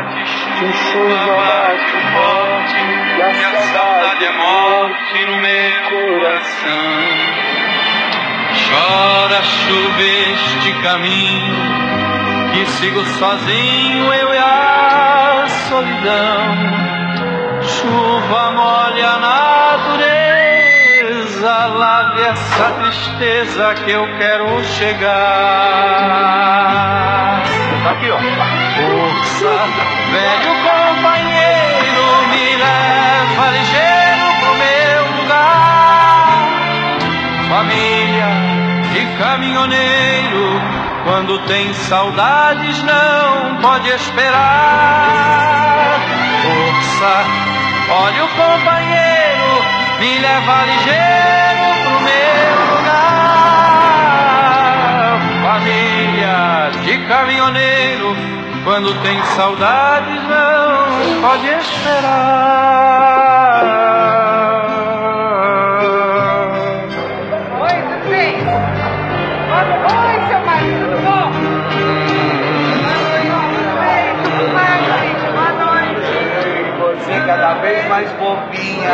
chuva bate forte, e a saudade é morte no meu coração. Chora chuva este caminho, que sigo sozinho, eu e a solidão. Chuva molha a natureza, lave essa tristeza que eu quero chegar. Aqui, ó. Força, velho companheiro, me leva ligeiro pro meu lugar. Família de caminhoneiro, quando tem saudades não pode esperar. Força, olha o companheiro, me leva ligeiro pro meu lugar. Família de caminhoneiro, quando tem saudades não pode esperar. Oi, tudo bem? Oi, seu marido, tudo bom? Tudo bem, gente? Boa noite. Você cada vez mais fofinha.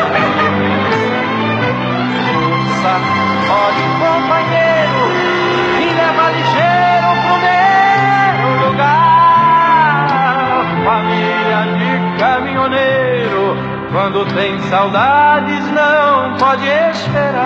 Força, olha o companheiro, me leva ligeiro pro meu lugar. Família de caminhoneiro, quando tem saudades não pode esperar.